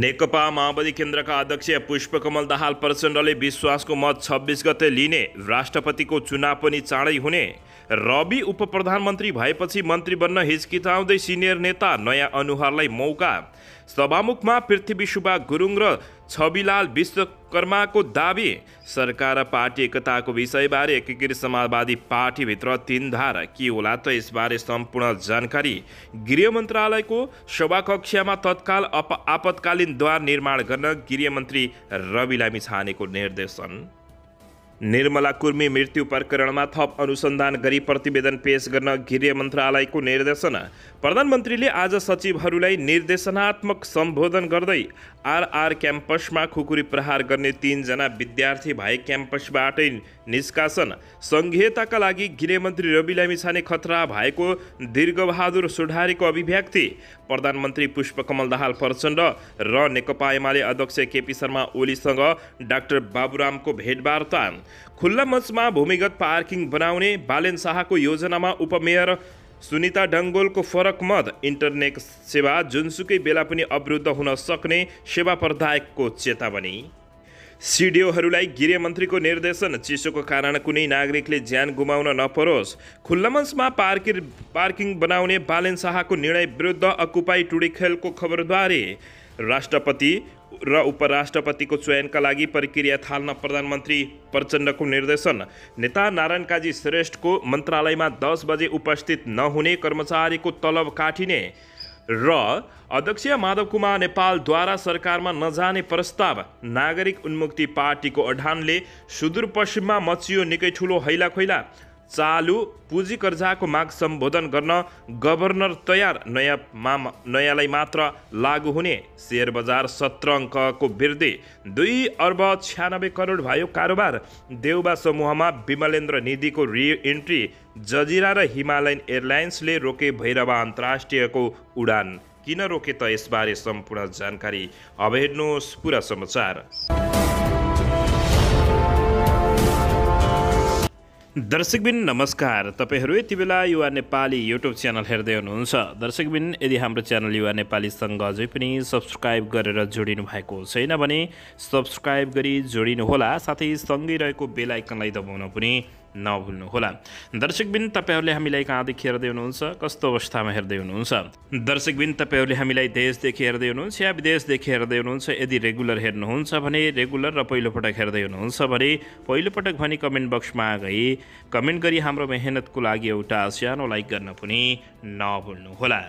नेकपा माओवादी केन्द्रका अध्यक्ष पुष्पकमल दाहाल प्रचण्डले विश्वासको मत 26 गते लिने, राष्ट्रपतिको चुनाव पनि चाँडै हुने, रवि उपप्रधानमन्त्री भएपछि मन्त्री बन्न हिचकिचाउँदै सिनियर नेता, नयाँ अनुहारलाई मौका, सभामुखमा पृथ्वी सुब्बा गुरुङ र छविलाल विश्वकर्माको दाबी, सरकार र पार्टी एकताको विषयबारे एकीकृत समाजवादी पार्टीभित्र तीन धार के होला त यसबारे सम्पूर्ण जानकारी। गृह मन्त्रालयको सभाकक्षमा तत्काल आपतकालीन द्वार निर्माण गर्न गृहमन्त्री रवि लामिछानेको निर्देशन। निर्मला कुर्मी मृत्यु प्रकरणमा थप अनुसन्धान गरी प्रतिवेदन पेश गर्न गृह मन्त्रालयको निर्देशन। प्रधानमन्त्रीले आज सचिवहरूलाई निर्देशनात्मक सम्बोधन गर्दै आरआर क्याम्पसमा खुकुरी प्रहार गर्ने 3 जना विद्यार्थी भए क्याम्पसबाटै निष्कासन। संघीयताका लागि गृहमन्त्री रवि लामिछाने खतरा भएको दीर्घबहादुर सुधारीको अभिव्यक्ति। प्रधानमन्त्री पुष्पकमल दाहाल प्रचण्ड र नेकपा एमाले अध्यक्ष केपी शर्मा ओलीसँग डाक्टर बाबुरामको भेटवार्ता। खुल्ला मञ्चमा भूमिगत पार्किङ बनाउने बालेन शाहको योजनामा उपमेयर सुनिता डङ्गोलको फरक मत। इन्टरनेट सेवा जुनसुकै बेला पनि अवरुद्ध हुन सक्ने सेवा प्रदायकको चेतावनी। सिडिओहरूलाई गृहमन्त्रीको निर्देशन, चिसोको कारण कुनै नागरिकले ज्यान गुमाउन नपरोस्। खुल्ला मञ्चमा पार्किङ बनाउने बालेन शाहको निर्णय विरुद्ध अकुपाई टुडी खेलको खबरद्वारे। राष्ट्रपति र उपराष्ट्रपतिको चयनका लागि प्रक्रिया थाल्न प्रधानमन्त्री प्रचण्डको निर्देशन। नेता नारायण काजी श्रेष्ठको मन्त्रालयमा 10 बजे उपस्थित नहुने कर्मचारीको तलब काटिने र अध्यक्ष माधव कुमार नेपालद्वारा सरकारमा नजाने प्रस्ताव। नागरिक उन्मुक्ति पार्टीको अडानले सुदूरपश्चिममा मचियो निकै ठुलो हैलाखैला। चालु पुँजी कर्जाको माग सम्बोधन गर्न गभर्नर तयार, नयाँलाई मात्र लागू हुने। शेयर बजार 17 अङ्कको वृद्धि, 2 अर्ब 96 करोड भयो कारोबार। देउबा समूहमा विमलेन्द्र निधिको रि-इन्ट्री। जजिरा र हिमालयन एयरलाइन्सले रोके भैरवा अन्तर्राष्ट्रियको उडान। किन रोके त यसबारे सम्पूर्ण जानकारी। अब हेर्नुहोस् पुरा समाचार। दर्शकबिन नमस्कार, तपाईहरू यति बेला युवा नेपाली युट्युब च्यानल हेर्दै हुनुहुन्छ। दर्शकबिन, यदि हाम्रो च्यानल युवा नेपालीसँग अझै पनि सब्सक्राइब गरेर जोडिनु भएको छैन भने सब्सक्राइब गरी जोडिनुहोला, साथै सँगै रहेको बेल आइकनलाई दबाउन पनि नभुल्नुहोला। दर्शकबिन, तपाईहरूले हामीलाई कहाँदेखि हेर्दै हुनुहुन्छ, कस्तो अवस्थामा हेर्दै हुनुहुन्छ? दर्शकबिन, तपाईहरूले हामीलाई देशदेखि हेर्दै हुनुहुन्छ या विदेशदेखि हेर्दै हुनुहुन्छ? यदि रेगुलर हेर्नुहुन्छ भने रेगुलर र पहिलोपटक हेर्दै हुनुहुन्छ भने पहिलोपटक भने कमेन्ट बक्समा गई कमेन्ट गरी हाम्रो मेहनतको लागि एउटा सानो लाइक गर्न पनि नभुल्नुहोला।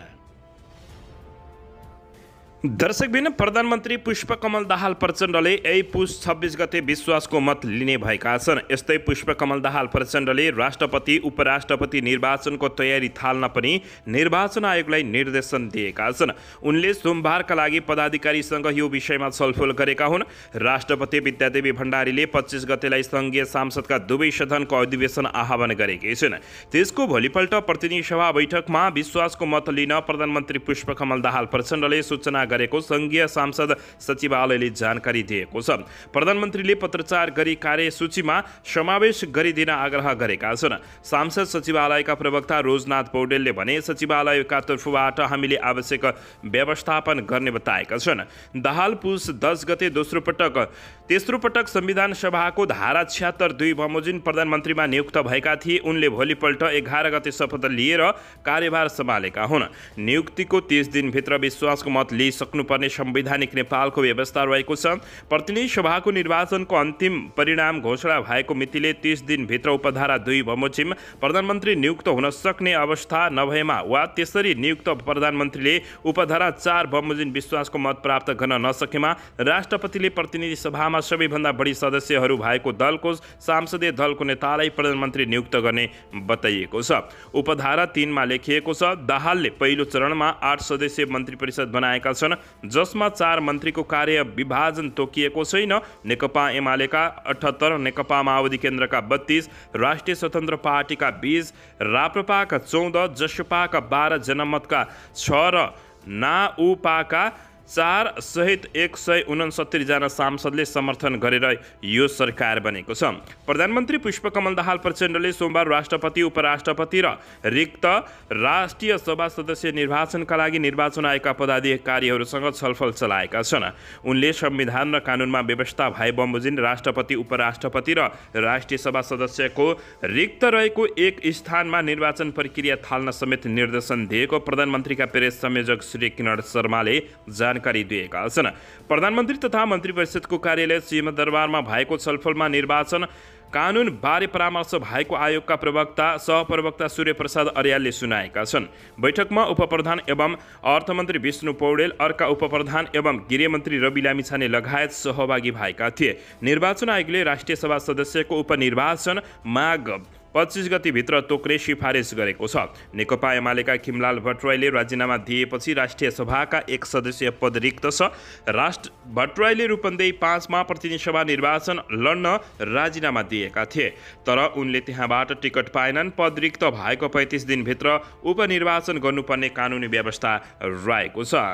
दर्शकबिन, प्रधानमन्त्री पुष्पकमल दाहाल प्रचण्डले यही पुस 26 गते विश्वासको मत लिने भएका छन्। यस्तै पुष्पकमल दाहाल प्रचण्डले राष्ट्रपति उपराष्ट्रपति निर्वाचनको तयारी थाल्न पनि निर्वाचन आयोगलाई निर्देशन दिएका छन्। उनले सोमबारका लागि पदाधिकारीसँग यो विषयमा छलफल गरेका हुन्। राष्ट्रपति विद्यादेवी भण्डारीले 25 गतेलाई सङ्घीय सांसदका दुवै सदनको अधिवेशन आह्वान गरेकी छिन्। त्यसको भोलिपल्ट प्रतिनिधि सभा बैठकमा विश्वासको मत लिन प्रधानमन्त्री पुष्पकमल दाहाल प्रचण्डले सूचना गरेको सङ्घीय सांसद सचिवालयले जानकारी दिएको छ। प्रधानमन्त्रीले पत्रचार गरी कार्यसूचीमा समावेश गरिदिन आग्रह गरेका छन्। सांसद सचिवालयका प्रवक्ता रोजनाथ पौडेलले भने सचिवालयका तर्फबाट हामीले आवश्यक व्यवस्थापन गर्ने बताएका छन्। दाहाल पुस 10 गते तेस्रो पटक संविधान सभाको धारा 76(2) बमोजिम प्रधानमन्त्रीमा नियुक्त भएका थिए। उनले भोलिपल्ट 11 गते शपथ लिएर कार्यभार सम्हालेका हुन्। नियुक्तिको 30 दिनभित्र विश्वासको मत सक्नुपर्ने संवैधानिक नेपालको व्यवस्था रहेको छ। प्रतिनिधि सभाको निर्वाचनको अन्तिम परिणाम घोषणा भएको मितिले 30 दिनभित्र उपधारा 2 बमोजिम प्रधानमन्त्री नियुक्त हुन सक्ने अवस्था नभएमा वा त्यसरी नियुक्त प्रधानमन्त्रीले उपधारा 4 बमोजिम विश्वासको मत प्राप्त गर्न नसकेमा राष्ट्रपतिले प्रतिनिधि सभामा सबैभन्दा बढी सदस्यहरू भएको दलको सांसदीय दलको नेतालाई प्रधानमन्त्री नियुक्त गर्ने बताइएको छ। उपधारा 3 मा लेखिएको छ, दाहालले पहिलो चरणमा 8 सदस्यीय मन्त्री परिषद बनाएका छन्, जसमा 4 मन्त्रीको कार्य विभाजन तोकिएको छैन। नेकपा एमालेका 78, नेकपा माओवादी केन्द्रका 32, राष्ट्रिय स्वतन्त्र पार्टीका 20, राप्रपाका 14, जसपाका 12, जनमतका 6 र नाउपाका 4 सहित 169 जना सांसदले समर्थन गरेर यो सरकार बनेको छ। प्रधानमन्त्री पुष्पकमल दाहाल प्रचण्डले सोमबार राष्ट्रपति, उपराष्ट्रपति र रिक्त राष्ट्रिय सभा सदस्य निर्वाचनका लागि निर्वाचन आयोगका पदाधिकारीहरूसँग छलफल चलाएका छन्। उनले संविधान र कानुनमा व्यवस्था भए बमोजिम राष्ट्रपति, उपराष्ट्रपति र राष्ट्रिय सभा सदस्यको रिक्त रहेको एक स्थानमा निर्वाचन प्रक्रिया थाल्न समेत निर्देशन दिएको प्रधानमन्त्रीका प्रेस संयोजक श्री किरण शर्माले जानकारी दिएका छन्। प्रधानमन्त्री तथा मन्त्री परिषदको कार्यालय सिंहदरबारमा भएको छलफलमा निर्वाचन कानुन बारे परामर्श भएको आयोगका प्रवक्ता सहप्रवक्ता सूर्य प्रसाद अर्यालले सुनाएका छन्। बैठकमा उपप्रधान एवं अर्थमन्त्री विष्णु पौडेल, अर्का उपप्रधान एवं गृहमन्त्री रवि लामिछाने लगायत सहभागी भएका थिए। निर्वाचन आयोगले राष्ट्रिय सभा सदस्यको उपनिर्वाचन माघ 25 गतिभित्र तोक्ने सिफारिस गरेको छ। नेकपा एमालेका खिमलाल भट्टराईले राजीनामा दिएपछि राष्ट्रिय सभाका एक सदस्यीय पद रिक्त छ। भट्टराईले रूपन्देही 5 मा प्रतिनिधि सभा निर्वाचन लड्न राजीनामा दिएका थिए, तर उनले त्यहाँबाट टिकट पाएनन्। पद रिक्त भएको 35 दिनभित्र उपनिर्वाचन गर्नुपर्ने कानुनी व्यवस्था रहेको छ।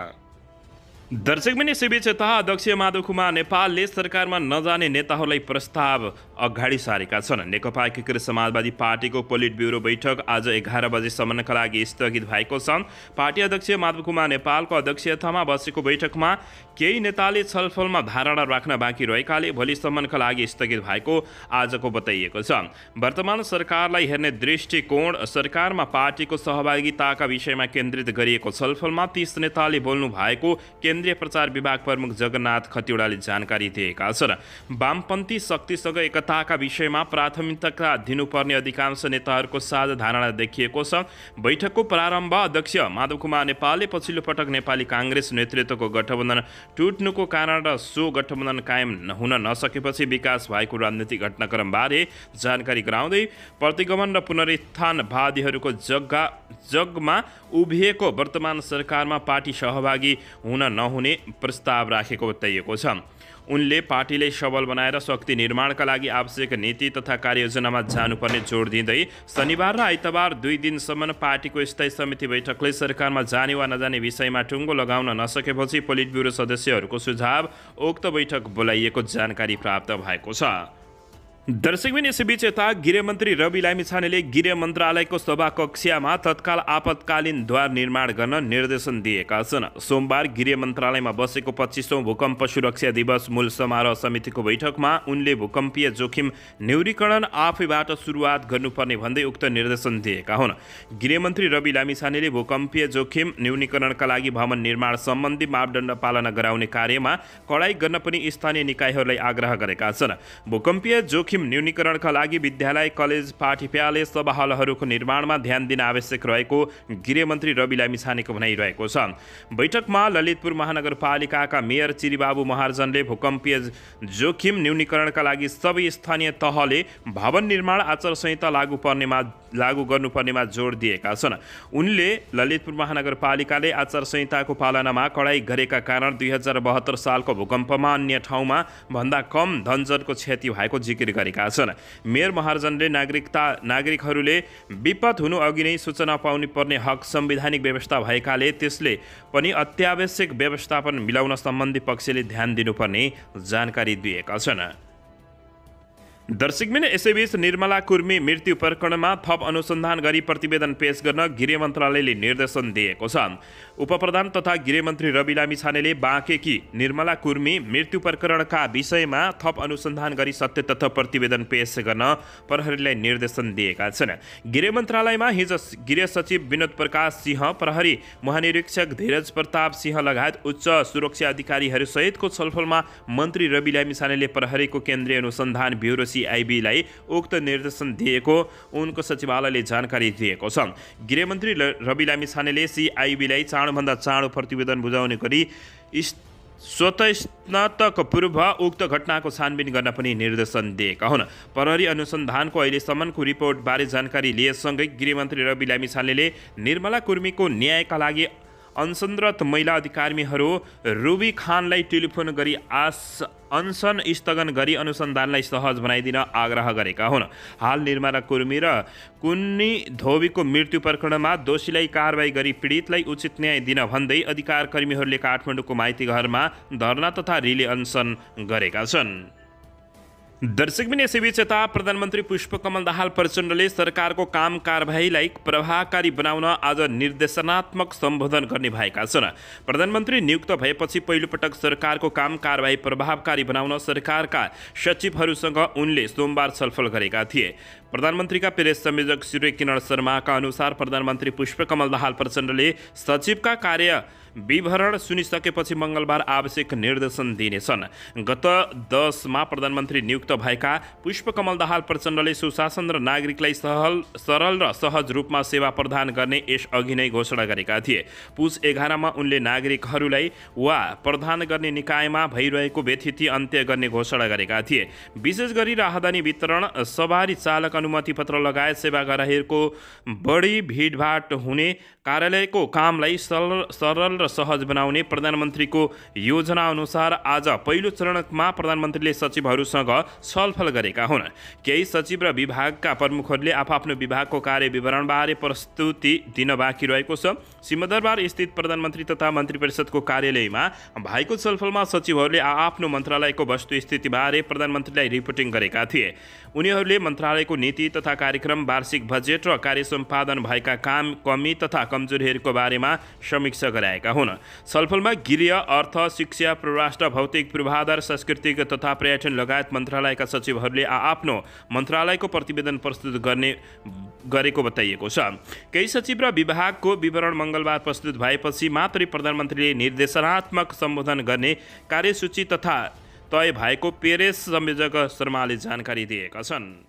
दर्शकबिन यसैबीच यता अध्यक्ष माधव कुमार नेपालले सरकारमा नजाने नेताहरूलाई प्रस्ताव अगाडि सारेका छन्। नेकपा एकीकृत समाजवादी पार्टीको पोलिट ब्युरो बैठक आज 11 बजेसम्मका लागि स्थगित भएको छ। पार्टी अध्यक्ष माधव कुमार नेपालको अध्यक्षतामा बसेको बैठकमा केही नेताले छलफलमा धारणा राख्न बाँकी रहेकाले भोलिसम्मका लागि स्थगित भएको आजको बताइएको छ। वर्तमान सरकारलाई हेर्ने दृष्टिकोण सरकारमा पार्टीको सहभागिताका विषयमा केन्द्रित गरिएको छलफलमा 30 नेताले बोल्नु भएको केन्द्रीय प्रचार विभाग प्रमुख जगन्नाथ खतिवडाले जानकारी दिएका छन्। वामपन्थी शक्तिसँग एकताका विषयमा प्राथमिकता दिनुपर्ने अधिकांश नेताहरूको साझा धारणा देखिएको छ। बैठकको प्रारम्भ अध्यक्ष माधव कुमार नेपालले पछिल्लो पटक नेपाली काङ्ग्रेस नेतृत्वको गठबन्धन टुट्नुको कारण र सो गठबन्धन कायम हुन नसकेपछि विकास भएको राजनीतिक घटनाक्रमबारे जानकारी गराउँदै प्रतिगमन र पुनरुत्थानवादीहरूको जगमा उभिएको वर्तमान सरकारमा पार्टी सहभागी हुन नहुने प्रस्ताव राखेको बताइएको छ। उनले पार्टीलाई सबल बनाएर शक्ति निर्माणका लागि आवश्यक नीति तथा कार्ययोजनामा जानुपर्ने जोड दिँदै शनिबार र आइतबार 2 दिनसम्म पार्टीको स्थायी समिति बैठकले सरकारमा जाने वा नजाने विषयमा टुङ्गो लगाउन नसकेपछि पोलिट ब्युरो सदस्यहरूको सुझाव उक्त बैठक बोलाइएको जानकारी प्राप्त भएको छ। दर्शकबिन यसैबीच यता गृहमन्त्री रवि लामिछानेले गृह मन्त्रालयको सभा कक्षमा तत्काल आपतकालीन द्वार निर्माण गर्न निर्देशन दिएका छन्। सोमबार गृह मन्त्रालयमा बसेको 25औं भूकम्प सुरक्षा दिवस मूल समारोह समितिको बैठकमा उनले भूकम्पीय जोखिम न्यूनीकरण आफैबाट सुरुवात गर्नुपर्ने भन्दै उक्त निर्देशन दिएका हुन्। गृहमन्त्री रवि लामिछानेले भूकम्पीय जोखिम न्यूनीकरणका लागि भवन निर्माण सम्बन्धी मापदण्ड पालना गराउने कार्यमा कडाई गर्न पनि स्थानीय निकायहरूलाई आग्रह गरेका छन्। भूकम्पीय जोखिम न्यूनीकरणका लागि विद्यालय, कलेज, पाठ्यविद्यालय, सभा हलहरूको निर्माणमा ध्यान दिन आवश्यक रहेको गृहमन्त्री रवि लामिछानेको भनाइरहेको छ। बैठकमा ललितपुर महानगरपालिकाका मेयर चिरीबाबु महार्जनले भूकम्पीय जोखिम न्यूनीकरणका लागि सबै स्थानीय तहले भवन निर्माण आचार संहिता लागू गर्नुपर्नेमा जोड दिएका छन्। उनले ललितपुर महानगरपालिकाले आचार संहिताको पालनामा कडाई गरेका कारण 2072 सालको भूकम्पमा अन्य ठाउँमा भन्दा कम धनजनको क्षति भएको जिकिर गरेका छन्। मेयर महार्जनले नागरिकहरूले विपद हुनु अघि नै सूचना पाउनु पर्ने हक संवैधानिक व्यवस्था भएकाले त्यसले पनि अत्यावश्यक व्यवस्थापन मिलाउन सम्बन्धी पक्षले ध्यान दिनुपर्ने जानकारी दिएका छन्। दर्शकबिन यसैबीच निर्मला कुर्मी मृत्यु प्रकरणमा थप अनुसन्धान गरी प्रतिवेदन पेश गर्न गृह मन्त्रालयले निर्देशन दिएको छ। उपप्रधान तथा गृहमन्त्री रवि लामिछानेले बाँकेकी निर्मला कुर्मी मृत्यु प्रकरणका विषयमा थप अनुसन्धान गरी सत्य तथ्य प्रतिवेदन पेश गर्न प्रहरीलाई निर्देशन दिएका छन्। गृह मन्त्रालयमा हिजो गृह सचिव विनोद प्रकाश सिंह, प्रहरी महानिरीक्षक धीरज प्रताप सिंह लगायत उच्च सुरक्षा अधिकारीहरूसहितको छलफलमा मन्त्री रवि लामिछानेले प्रहरीको केन्द्रीय अनुसन्धान ब्युरो CIB-लाई उक्त निर्देशन दिएको उनको सचिवालयले जानकारी दिएको छ। गृहमन्त्री रवि लामिछानेले CIB-लाई चाँडोभन्दा चाँडो प्रतिवेदन बुझाउने गरी स्वतः स्नातक पूर्व उक्त घटनाको छानबिन गर्न पनि निर्देशन दिएका हुन्। प्रहरी अनुसन्धानको अहिलेसम्मको रिपोर्टबारे जानकारी लिएसँगै गृहमन्त्री रवि लामिछानेले निर्मला कुर्मीको न्यायका लागि अनसनरत महिला अधिकारीहरू रुबी खानलाई टेलिफोन गरी अनसन स्थगन गरी अनुसन्धानलाई सहज बनाइदिन आग्रह गरेका हुन्। हाल निर्माण कर्मी र कुन्नी धोबीको मृत्यु प्रकरणमा दोषीलाई कारबाही गरी पीडितलाई उचित न्याय दिन भन्दै अधिकार कर्मीहरूले काठमाडौँको माइती घरमा धरना तथा रिले अनसन गरेका छन्। दर्शकबिन यसैबीच यता प्रधानमन्त्री पुष्पकमल दाहाल प्रचण्डले सरकारको काम कारबाहीलाई प्रभावकारी बनाउन आज निर्देशनात्मक सम्बोधन गर्ने भएका छन्। प्रधानमन्त्री नियुक्त भएपछि पहिलोपटक सरकारको काम कारबाही प्रभावकारी बनाउन सरकारका सचिवहरूसँग उनले सोमबार छलफल गरेका थिए। प्रधानमन्त्रीका प्रेस संयोजक सूर्य किरण शर्माका अनुसार प्रधानमन्त्री पुष्पकमल दाहाल प्रचण्डले सचिवका कार्य विवरण सुनिसकेपछि मङ्गलबार आवश्यक निर्देशन दिनेछन्। गत 10 मा प्रधानमन्त्री नियुक्त भएका पुष्पकमल दाहाल प्रचण्डले सुशासन र नागरिकलाई सरल र सहज रूपमा सेवा प्रदान गर्ने यसअघि नै घोषणा गरेका थिए। पुस 11 मा उनले नागरिकहरूलाई वा प्रदान गर्ने निकायमा भइरहेको व्यथिति अन्त्य गर्ने घोषणा गरेका थिए। विशेष गरी राहदानी वितरण, सवारी चालक अनुमति पत्र लगायत सेवाग्राहीहरूको बढी भिडभाड हुने कार्यालयको कामलाई सरल र सहज बनाउने प्रधानमन्त्रीको योजना अनुसार आज पहिलो चरणमा प्रधानमन्त्रीले सचिवहरूसँग छलफल गरेका हुन्। केही सचिव र विभागका प्रमुखहरूले आफ्नो विभागको कार्य विवरणबारे प्रस्तुति दिन बाँकी रहेको छ। सिंहदरबार स्थित प्रधानमन्त्री तथा मन्त्री परिषदको कार्यालयमा भएको छलफलमा सचिवहरूले आफ्नो मन्त्रालयको वस्तुस्थितिबारे प्रधानमन्त्रीलाई रिपोर्टिङ गरेका थिए। उनीहरूले मन्त्रालयको नीति तथा कार्यक्रम, वार्षिक बजेट र कार्य सम्पादन भएका काम, कमी तथा कमजोरीहरूको बारेमा समीक्षा गराएका हुन्। छलफलमा गृह, अर्थ, शिक्षा, परराष्ट्र, भौतिक पूर्वाधार, सांस्कृतिक तथा पर्यटन लगायत मन्त्रालयका सचिवहरूले आफ्नो मन्त्रालयको प्रतिवेदन प्रस्तुत गरेको बताइएको छ। केही सचिव र विभागको विवरण मङ्गलबार प्रस्तुत भएपछि मात्रै प्रधानमन्त्रीले निर्देशनात्मक सम्बोधन गर्ने कार्यसूची तथा तय भएको प्रेस संयोजक शर्माले जानकारी दिएका छन्।